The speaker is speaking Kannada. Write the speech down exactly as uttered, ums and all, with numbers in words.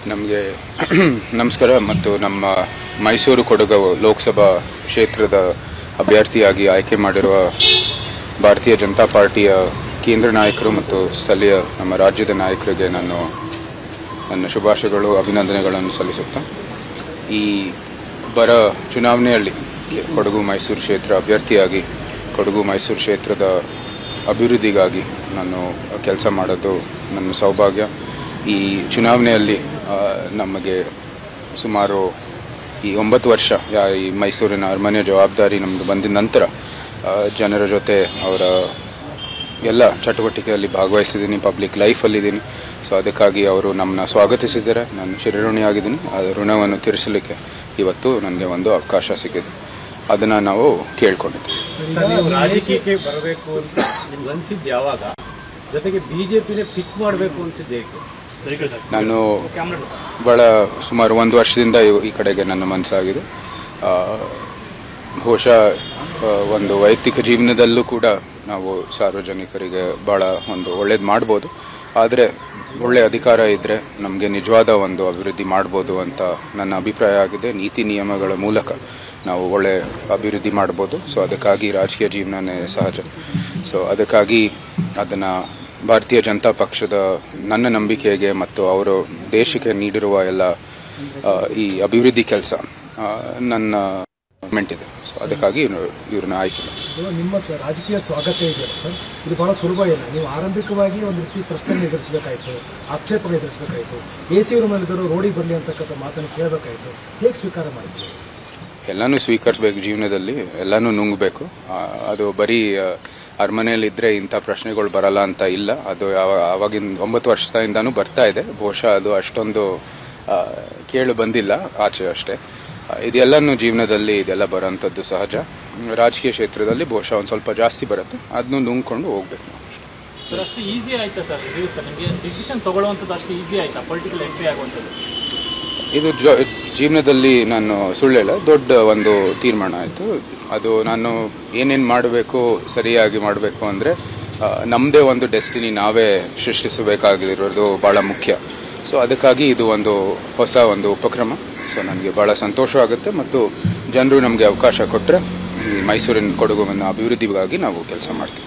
ನಮಗೆ ನಮಸ್ಕಾರ ಮತ್ತು ನಮ್ಮ ಮೈಸೂರು ಕೊಡಗು ಲೋಕಸಭಾ ಕ್ಷೇತ್ರದ ಅಭ್ಯರ್ಥಿಯಾಗಿ ಆಯ್ಕೆ ಮಾಡಿರುವ ಭಾರತೀಯ ಜನತಾ ಪಾರ್ಟಿಯ ಕೇಂದ್ರ ನಾಯಕರು ಮತ್ತು ಸ್ಥಳೀಯ ನಮ್ಮ ರಾಜ್ಯದ ನಾಯಕರಿಗೆ ನಾನು ನನ್ನ ಶುಭಾಶಯಗಳು ಅಭಿನಂದನೆಗಳನ್ನು ಸಲ್ಲಿಸುತ್ತಾ ಈ ಬರ ಚುನಾವಣೆಯಲ್ಲಿ ಕೊಡಗು ಮೈಸೂರು ಕ್ಷೇತ್ರ ಅಭ್ಯರ್ಥಿಯಾಗಿ ಕೊಡಗು ಮೈಸೂರು ಕ್ಷೇತ್ರದ ಅಭಿವೃದ್ಧಿಗಾಗಿ ನಾನು ಕೆಲಸ ಮಾಡೋದು ನನ್ನ ಸೌಭಾಗ್ಯ. ಈ ಚುನಾವಣೆಯಲ್ಲಿ ನಮಗೆ ಸುಮಾರು ಈ ಒಂಬತ್ತು ವರ್ಷ ಈ ಮೈಸೂರಿನ ಅರಮನೆ ಜವಾಬ್ದಾರಿ ನಮ್ಮದು ಬಂದ ನಂತರ ಜನರ ಜೊತೆ ಅವರ ಎಲ್ಲ ಚಟುವಟಿಕೆಯಲ್ಲಿ ಭಾಗವಹಿಸಿದ್ದೀನಿ, ಪಬ್ಲಿಕ್ ಲೈಫಲ್ಲಿದ್ದೀನಿ. ಸೊ ಅದಕ್ಕಾಗಿ ಅವರು ನಮ್ಮನ್ನ ಸ್ವಾಗತಿಸಿದ್ದಾರೆ. ನಾನು ಚಿರಋಣಿಯಾಗಿದ್ದೀನಿ. ಆ ಋಣವನ್ನು ತೀರಿಸಲಿಕ್ಕೆ ಇವತ್ತು ನನಗೆ ಒಂದು ಅವಕಾಶ ಸಿಕ್ಕಿದೆ. ಅದನ್ನು ನಾವು ಕೇಳ್ಕೊಂಡಿದ್ದೀವಿ. ರಾಜಕೀಯಕ್ಕೆ ಬರಬೇಕು ಅಂತ ನಿಮ್ಗೆ ಅನಿಸಿದ್ದು ಯಾವಾಗ? ಜೊತೆಗೆ ಬಿಜೆಪಿನೇ ಪಿಕ್ ಮಾಡಬೇಕು ಅನಿಸಿದ್ದು ಏಕೆ? ನಾನು ಭಾಳ ಸುಮಾರು ಒಂದು ವರ್ಷದಿಂದ ಈ ಕಡೆಗೆ ನನ್ನ ಮನಸ್ಸಾಗಿದೆ. ಬಹುಶಃ ಒಂದು ವೈಯಕ್ತಿಕ ಜೀವನದಲ್ಲೂ ಕೂಡ ನಾವು ಸಾರ್ವಜನಿಕರಿಗೆ ಭಾಳ ಒಂದು ಒಳ್ಳೇದು ಮಾಡ್ಬೋದು, ಆದರೆ ಒಳ್ಳೆಯ ಅಧಿಕಾರ ಇದ್ದರೆ ನಮಗೆ ನಿಜವಾದ ಒಂದು ಅಭಿವೃದ್ಧಿ ಮಾಡ್ಬೋದು ಅಂತ ನನ್ನ ಅಭಿಪ್ರಾಯ ಆಗಿದೆ. ನೀತಿ ನಿಯಮಗಳ ಮೂಲಕ ನಾವು ಒಳ್ಳೆ ಅಭಿವೃದ್ಧಿ ಮಾಡ್ಬೋದು. ಸೊ ಅದಕ್ಕಾಗಿ ರಾಜಕೀಯ ಜೀವನನೇ ಸಹಜ. ಸೊ ಅದಕ್ಕಾಗಿ ಅದನ್ನು ಭಾರತೀಯ ಜನತಾ ಪಕ್ಷದ ನನ್ನ ನಂಬಿಕೆಗೆ ಮತ್ತು ಅವರು ದೇಶಕ್ಕೆ ನೀಡಿರುವ ಎಲ್ಲ ಈ ಅಭಿವೃದ್ಧಿ ಕೆಲಸ ನನ್ನ ಮೆಂಟ್ ಇದೆ. ಸೊ ಅದಕ್ಕಾಗಿ ಇವ್ರನ್ನ ಆಯ್ಕೆ. ನಿಮ್ಮ ರಾಜಕೀಯ ಸ್ವಾಗತ ಇದೆಯಲ್ಲ ಸರ್, ಇದು ಬಹಳ ಸುಲಭ ಇಲ್ಲ. ನೀವು ಆರಂಭಿಕವಾಗಿ ಒಂದು ರೀತಿ ಪ್ರಶ್ನೆ ಎದುರಿಸಬೇಕಾಯಿತು, ಆಕ್ಷೇಪ ಎದುರಿಸಬೇಕಾಯಿತು, ಎ ಸಿ ಅವರ ಮೇಲಿದ್ದರು ರೋಡಿಗೆ ಬರಲಿ ಅಂತಕ್ಕಂಥ ಮಾತನ್ನು ಕೇಳಬೇಕಾಯಿತು. ಹೇಗೆ ಸ್ವೀಕಾರ ಮಾಡಿದ್ರು? ಎಲ್ಲನೂ ಸ್ವೀಕರಿಸಬೇಕು ಜೀವನದಲ್ಲಿ, ಎಲ್ಲನೂ ನುಂಗಬೇಕು. ಅದು ಬರೀ ಅರಮನೆಯಲ್ಲಿದ್ದರೆ ಇಂಥ ಪ್ರಶ್ನೆಗಳು ಬರಲ್ಲ ಅಂತ ಇಲ್ಲ. ಅದು ಯಾವ ಆವಾಗಿನ ಒಂಬತ್ತು ವರ್ಷದಿಂದನೂ ಬರ್ತಾ ಇದೆ. ಬಹುಶಃ ಅದು ಅಷ್ಟೊಂದು ಕೇಳು ಬಂದಿಲ್ಲ ಆಚೆ ಅಷ್ಟೇ. ಇದೆಲ್ಲನೂ ಜೀವನದಲ್ಲಿ ಇದೆಲ್ಲ ಬರೋಂಥದ್ದು ಸಹಜ. ರಾಜಕೀಯ ಕ್ಷೇತ್ರದಲ್ಲಿ ಬಹುಶಃ ಒಂದು ಸ್ವಲ್ಪ ಜಾಸ್ತಿ ಬರುತ್ತೆ, ಅದನ್ನು ನುಂಗ್ಕೊಂಡು ಹೋಗ್ಬೇಕು ನಾವು. ಸರ್, ಅಷ್ಟು ಈಸಿ ಆಯ್ತಾ ಸರ್ ಇದು ಸರ್ ನಿಮಗೆ ಡಿಸಿಷನ್ ತಗೊಳ್ಳುವಂಥದ್ದು? ಅಷ್ಟು ಈಸಿ ಆಯ್ತಾ ಪೊಲಿಟಿಕಲ್ ಎಂಟ್ರಿ ಆಗುವಂಥದ್ದು? ಇದು ಜ ಜೀವನದಲ್ಲಿ ನಾನು ಸುಳ್ಳಿಲ್ಲ, ದೊಡ್ಡ ಒಂದು ತೀರ್ಮಾನ ಆಯಿತು. ಅದು ನಾನು ಏನೇನು ಮಾಡಬೇಕು, ಸರಿಯಾಗಿ ಮಾಡಬೇಕು ಅಂದರೆ ನಮ್ಮದೇ ಒಂದು ಡೆಸ್ಟಿನಿ ನಾವೇ ಸೃಷ್ಟಿಸಬೇಕಾಗಿರೋದು ಭಾಳ ಮುಖ್ಯ. ಸೊ ಅದಕ್ಕಾಗಿ ಇದು ಒಂದು ಹೊಸ ಒಂದು ಉಪಕ್ರಮ. ಸೊ ನನಗೆ ಭಾಳ ಸಂತೋಷ ಆಗುತ್ತೆ ಮತ್ತು ಜನರು ನಮಗೆ ಅವಕಾಶ ಕೊಟ್ಟರೆ ಈ ಮೈಸೂರಿನ ಕೊಡಗುವನ್ನು ಅಭಿವೃದ್ಧಿಗಾಗಿ ನಾವು ಕೆಲಸ ಮಾಡ್ತೀವಿ.